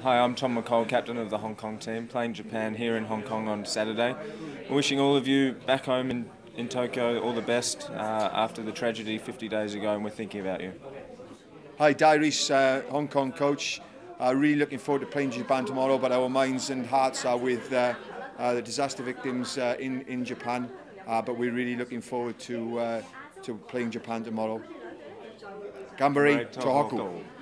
Hi, I'm Tom McCall, captain of the Hong Kong team, playing Japan here in Hong Kong on Saturday. Wishing all of you back home in Tokyo all the best after the tragedy 50 days ago, and we're thinking about you. Hi, Dairis, Hong Kong coach. Really looking forward to playing Japan tomorrow, but our minds and hearts are with the disaster victims in Japan. But we're really looking forward to playing Japan tomorrow. Gambare Tohoku.